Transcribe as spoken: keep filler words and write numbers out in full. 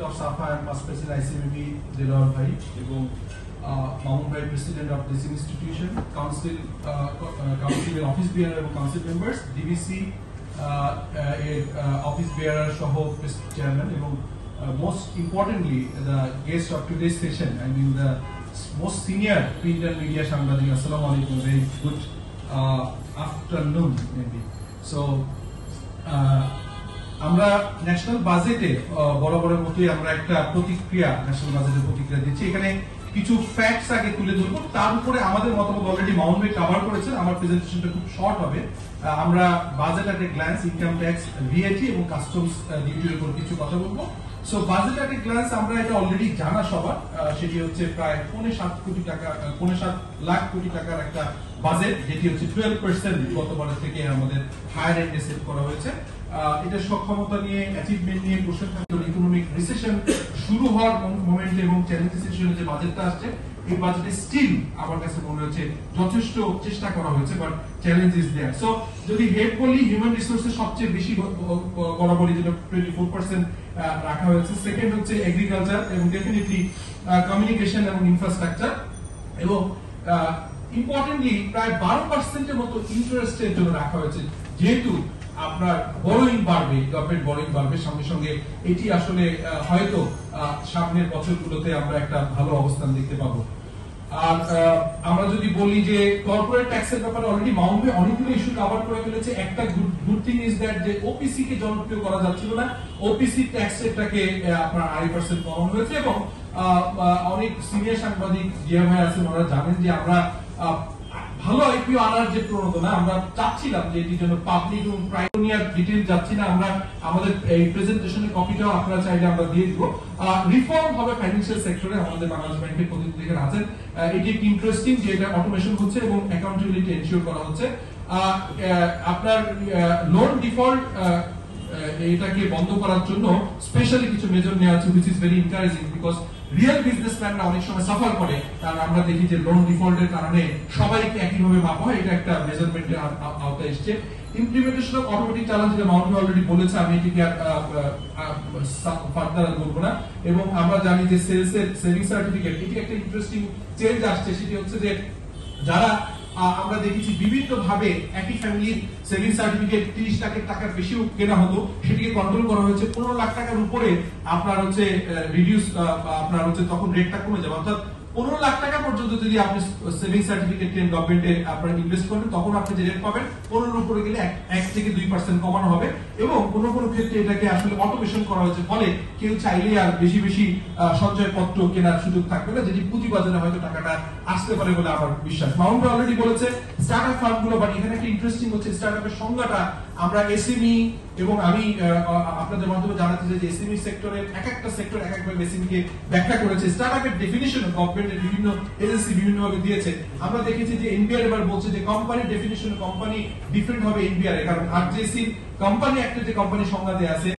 of SAFA and past president I C M A B Delaware Bhai এবং Mamun Bhai president of this institution, council uh, uh, council office bearer এবং council members, D V C এর office bearer সহ chairman এবং uh, most importantly the guest of today's session, I mean the most senior print and media সাংবাদিক, assalamu alaikum, very good uh, afternoon maybe. So uh, আমরা national বাজেটে বরাবরের মতোই আমরা একটা প্রতিক্রিয়া ন্যাশনাল বাজেটের প্রতিক্রিয়া দিচ্ছি। এখানে কিছু ফ্যাক্টস আগে তুলে ধরবো, তার উপরে আমাদের মতামত অলরেডি মাউন্ট ভাই কভার করেছেন। আমার প্রেজেন্টেশনটা খুব শর্ট হবে। আমরা budget at a glance, income tax, VAT এবং কাস্টমস ডিউটির উপর কিছু কথা বলবো। So budget at a glance আমরা এটা অলরেডি জানা সবার, সেটি হচ্ছে প্রায় পৌনে সাত কোটি টাকা পৌনে সাত লাখ কোটি টাকার একটা বাজেট, যেটি হচ্ছে টুয়েলভ পার্সেন্ট গতবারের থেকে আমাদের হায়ার এন্ডে সেট করা হয়েছে। এটা সক্ষমতা নিয়ে, অ্যাচিভমেন্ট নিয়ে কোশ্চেন থাকতো। ইকোনমিক রিসেশন শুরু হওয়ার মোমেন্টে এবং চ্যালেঞ্জ সিচুয়েশনে যে বাজেটটা আসছে, এই বাজেটে স্টিল আমার কাছে মনে হচ্ছে যথেষ্ট চেষ্টা করা হয়েছে, but challenge is there. So যদি হেড বলি, হিউম্যান রিসোর্সের সবচেয়ে বেশি বরাবরই যেটা টোয়েন্টি ফোর পার্সেন্ট রাখা হয়েছে। সেকেন্ড হচ্ছে এগ্রিকালচার এবং ডেফিনেটলি কমিউনিকেশন এবং ইনফ্রাস্ট্রাকচার, এবং ইম্পর্টেন্টলি প্রায় বারো পার্সেন্টের মতো ইন্টারেস্টের জন্য রাখা হয়েছে। যেহেতু আপনার বড়োইং বাড়বে, গভর্নমেন্ট বড়োইং বাড়বে, সঙ্গে সঙ্গে এটি আসলে হয়তো সামনের বছরগুলোতে আমরা একটা ভালো অবস্থান দেখতে পাবো। আর আমরা যদি বলি যে কর্পোরেট ট্যাক্সের ব্যাপারে অলরেডি মাউন্ট অনেকগুলো ইস্যু কভার করে ফেলেছে। একটা গুড থিং ইজ দ্যাট যে ওপিসি কে জনপ্রিয় করা যাচ্ছিল না, ওপিসি ট্যাক্স রেটটাকে আপনার আড়াই পার্সেন্ট কমানো হয়েছে। এবং অনেক সিনিয়র সাংবাদিক জিয়া ভাই আছেন, ওরা জানেন যে আমরা ভালো আইপিও আনার যে প্রণোদনা আমরা চাচ্ছিলাম, যে এটির জন্য পাবলিক এবং প্রাইভেট ডিটেইল যাচ্ছি না। আমরা আমাদের এই প্রেজেন্টেশনের কপিটাও আপনারা চাইলে আমরা দিয়ে দিব। রিফর্ম হবে ফাইন্যান্সিয়াল সেক্টরে, আমাদের বাংলাদেশ ব্যাংকের প্রতিনিধিরা আছেন। এটি একটি ইন্টারেস্টিং যে এটা অটোমেশন হচ্ছে এবং অ্যাকাউন্টেবিলিটি এনশিওর করা হচ্ছে। আপনার লোন ডিফল্ট এটাকে বন্ধ করার জন্য স্পেশালি কিছু মেজর নেওয়া আছে, which is very encouraging, because real বিজনেসম্যানরা অনেক সময় সাফার করে, কারণ আমরা দেখি যে লোন ডিফল্টের কারণে সবাইকে একইভাবে মাপা হয়। এটা একটা মেজারমেন্টের আওতায় এসছে। ইমপ্লিমেন্টেশন অফ অটোমেটিক চালান, যেটা মাউন্ট অলরেডি বলেছে, আমি এটিকে ফার্দার বলবো না। এবং আমরা জানি যে সেলস এর সেভিং সার্টিফিকেট, এটি একটা ইন্টারেস্টিং চেঞ্জ আসছে। সেটি হচ্ছে যে যারা আমরা দেখেছি বিভিন্ন ভাবে একই ফ্যামিলির সেভিং সার্টিফিকেট তিরিশ লাখের টাকার বেশিও কেনা হতো, সেটিকে কন্ট্রোল করা হয়েছে। পনেরো লাখ টাকার উপরে আপনার হচ্ছে রিডিউস, আপনার হচ্ছে তখন রেটটা কমে যাবে। অর্থাৎ পনেরো লাখ টাকা পর্যন্ত যদি আপনি সেভিং সার্টিফিকেট গভর্নমেন্টে আপনার ইনভেস্ট করেন, তখন আপনি যে রেট পাবেন পনেরো উপরে গেলে এক থেকে দুই পার্সেন্ট কমানো হবে। এবং কোনো কোনো ক্ষেত্রে এটাকে আসলে অটোমেশন করা হয়েছে, ফলে কেউ চাইলে আর বেশি বেশি সঞ্চয়পত্র কেনার সুযোগ থাকবে না, যেটি পুঁজিবাজারে হয়তো টাকাটা আসতে পারে বলে আমার বিশ্বাস। মাউন্ট অলরেডি বলেছে স্টার্ট আপ ফার্ম গুলো, বাট এখানে একটা ইন্টারেস্টিং হচ্ছে স্টার্ট আপের সংজ্ঞাটা আমরা এসএমই এবং আমি আপনাদের মাধ্যমে জানাতে চাই যে এসএমই সেক্টরের এক একটা সেক্টর এক একভাবে এসএমই কে ব্যাখ্যা করেছে। স্টার্ট আপের ডেফিনিশন গভর্নমেন্টের বিভিন্ন এজেন্সি বিভিন্ন ভাবে দিয়েছে। আমরা দেখেছি যে এনবিআর এবার বলছে যে কোম্পানি ডেফিনিশন কোম্পানি ডিফারেন্ট হবে এনবিআর এর, কারণ আরজেসি কোম্পানি একটা যে কোম্পানি সংজ্ঞা দেয়া আছে